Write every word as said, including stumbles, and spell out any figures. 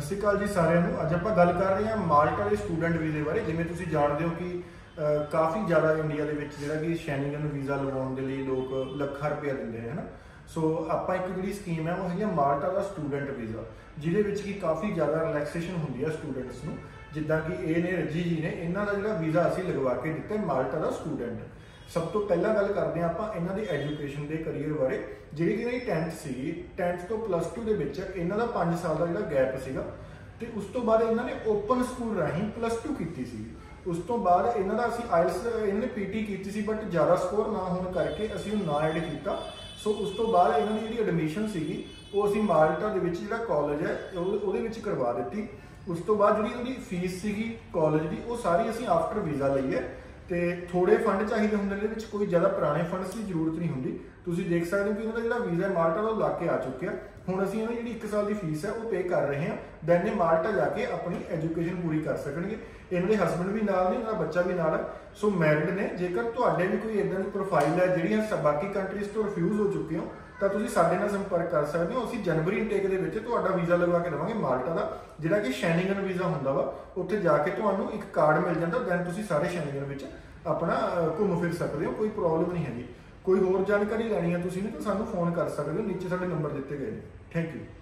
सत श्री अकाल जी सारिਆਂ ਨੂੰ। ਅੱਜ ਆਪਾਂ ਗੱਲ ਕਰ ਰਹੇ ਹਾਂ ਮਾਲਟਾ ਦੇ ਸਟੂਡੈਂਟ ਵੀਜ਼ੇ ਬਾਰੇ। ਜਿਵੇਂ ਤੁਸੀਂ ਜਾਣਦੇ ਹੋ ਕਿ ਕਾਫੀ ਜ਼ਿਆਦਾ ਇੰਡੀਆ ਦੇ ਵਿੱਚ ਜਿਹੜਾ ਕਿ ਸ਼ੈਂਗਨ ਵੀਜ਼ਾ ਲਗਾਉਣ ਦੇ ਲਈ ਲੋਕ ਲੱਖਾਂ ਰੁਪਏ ਦਿੰਦੇ ਨੇ ਹਨਾ। ਸੋ ਆਪਾਂ ਇੱਕ ਜਿਹੜੀ ਸਕੀਮ ਹੈ ਉਹ ਹੈਗੀ ਮਾਲਟਾ ਦਾ ਸਟੂਡੈਂਟ ਵੀਜ਼ਾ, ਜਿਹਦੇ ਵਿੱਚ ਕਿ ਕਾਫੀ ਜ਼ਿਆਦਾ ਰਿਲੈਕਸੇਸ਼ਨ ਹੁੰਦੀ ਹੈ ਸਟੂਡੈਂਟਸ ਨੂੰ। ਜਿੱਦਾਂ ਕਿ ਇਹ ਨੇ ਰੱਜੀ ਜੀ ਨੇ, ਇਹਨਾਂ ਦਾ ਜਿਹੜਾ ਵੀਜ਼ਾ ਅਸੀਂ ਲਗਵਾ ਕੇ ਦਿੱਤਾ ਮਾਲਟਾ ਦਾ ਸਟੂਡੈਂਟ। ਸਭ ਤੋਂ ਪਹਿਲਾਂ ਗੱਲ ਕਰਦੇ ਹਾਂ ਆਪਾਂ ਇਹਨਾਂ ਦੀ ਐਜੂਕੇਸ਼ਨ ਦੇ ਕਰੀਅਰ ਬਾਰੇ। ਜਿਹੜੀ ਕਿ ਇਹਨਾਂ ਦੀ ਟੈਂਥ ਸੀਗੀ, ਟੈਂਥ ਤੋਂ ਪਲੱਸ ਟੂ ਦੇ ਵਿੱਚ ਇਹਨਾਂ ਦਾ ਪੰਜ ਸਾਲ ਦਾ ਜਿਹੜਾ ਗੈਪ ਸੀਗਾ, ਤੇ ਉਸ ਤੋਂ ਬਾਅਦ ਇਹਨਾਂ ਨੇ ਓਪਨ ਸਕੂਲ ਰਾਹੀਂ ਪਲੱਸ ਟੂ ਕੀਤੀ ਸੀ। ਉਸ ਤੋਂ ਬਾਅਦ ਇਹਨਾਂ ਦਾ ਅਸੀਂ ਆਇਲਸ ਇਹਨਾਂ ਨੇ ਪੀਟੀ ਕੀਤੀ ਸੀ, ਬਟ ਜ਼ਿਆਦਾ ਸਕੋਰ ਨਾ ਹੋਣ ਕਰਕੇ ਅਸੀਂ ਉਹ ਨਾ ਐਡ ਕੀਤਾ। ਸੋ ਉਸ ਤੋਂ ਬਾਅਦ ਇਹਨਾਂ ਦੀ ਜਿਹੜੀ ਐਡਮਿਸ਼ਨ ਸੀਗੀ ਉਹ ਅਸੀਂ ਮਾਲਟਾ ਦੇ ਵਿੱਚ ਜਿਹੜਾ ਕਾਲਜ ਹੈ ਉਹਦੇ ਵਿੱਚ ਕਰਵਾ ਦਿੱਤੀ। ਉਸ ਤੋਂ ਬਾਅਦ ਜਿਹੜੀ ਉਹਦੀ ਫੀਸ ਸੀਗੀ ਕਾਲਜ ਦੀ, ਉਹ ਸਾਰੀ ਅਸੀਂ ਆਫਟਰ ਵੀਜ਼ਾ ਲਈ ਹੈ। ਤੇ ਥੋੜੇ ਫੰਡ ਚਾਹੀਦੇ ਹੁੰਦੇ ਨੇ, ਇਹਦੇ ਵਿੱਚ ਕੋਈ ਜ਼ਿਆਦਾ ਪੁਰਾਣੇ ਫੰਡਸ ਦੀ ਜ਼ਰੂਰਤ ਨਹੀਂ ਹੁੰਦੀ। ਤੁਸੀਂ ਦੇਖ ਸਕਦੇ ਹੋ ਕਿ ਇਹਨਾਂ ਦਾ ਜਿਹੜਾ ਵੀਜ਼ਾ ਮਾਲਟਾ ਦਾ ਉਹ ਲੱਗ ਕੇ ਆ ਚੁੱਕਿਆ। ਹੁਣ ਅਸੀਂ ਇਹਨਾਂ ਦੀ ਜਿਹੜੀ ਇੱਕ ਸਾਲ ਦੀ ਫੀਸ ਹੈ ਉਹ ਪੇ ਕਰ ਰਹੇ ਹਾਂ, ਦੈਨ ਇਹ ਮਾਲਟਾ ਜਾ ਕੇ ਆਪਣੀ ਐਜੂਕੇਸ਼ਨ ਪੂਰੀ ਕਰ ਸਕਣਗੇ। ਇਹਨਾਂ ਦੇ ਹਸਬੈਂਡ ਵੀ ਨਾਲ ਨੇ, ਇਹਨਾਂ ਦਾ ਬੱਚਾ ਵੀ ਨਾਲ ਹੈ। ਸੋ ਮੈਰਿਡ ਨੇ। ਜੇਕਰ ਤੁਹਾਡੇ ਵੀ ਕੋਈ ਇਦਾਂ ਦੀ ਪ੍ਰੋਫਾਈਲ ਹੈ ਜਿਹੜੀਆਂ ਬਾਕੀ ਕੰਟਰੀਜ਼ ਤੋਂ ਰਿਫਿਊਜ਼ ਹੋ ਚੁੱਕੇ ਹੋ, ਤਾਂ ਤੁਸੀਂ ਸਾਡੇ ਨਾਲ ਸੰਪਰਕ ਕਰ ਸਕਦੇ ਹੋ। ਅਸੀਂ ਜਨਵਰੀ ਇਨਟੇਕ ਦੇ ਵਿੱਚ ਤੁਹਾਡਾ ਵੀਜ਼ਾ ਲਗਵਾ ਕੇ ਦੇਵਾਂਗੇ ਮਾਲਟਾ ਦਾ, ਜਿਹੜਾ ਕਿ ਸ਼ੈਂਗਨ ਵੀਜ਼ਾ ਹੁੰਦਾ ਵਾ। ਉੱਥੇ ਜਾ ਕੇ ਤੁਹਾਨੂੰ ਇੱਕ ਕਾਰਡ ਮਿਲ ਜਾਂਦਾ, ਦੈਨ ਤੁਸੀਂ ਸਾਰੇ ਸ਼ੈਂਗਨ ਵਿੱਚ ਆਪਣਾ ਘੁੰਮ ਫਿਰ ਸਕਦੇ ਹੋ, ਕੋਈ ਪ੍ਰੋਬਲਮ ਨਹੀਂ ਹੈਗੀ। ਕੋਈ ਹੋਰ ਜਾਣਕਾਰੀ ਲੈਣੀ ਹੈ ਤੁਸੀਂ ਨੇ ਤਾਂ ਸਾਨੂੰ ਫੋਨ ਕਰ ਸਕਦੇ ਹੋ, ਨੀਚੇ ਸਾਡੇ ਨੰਬਰ ਦਿੱਤੇ ਗਏ ਨੇ। Thank you.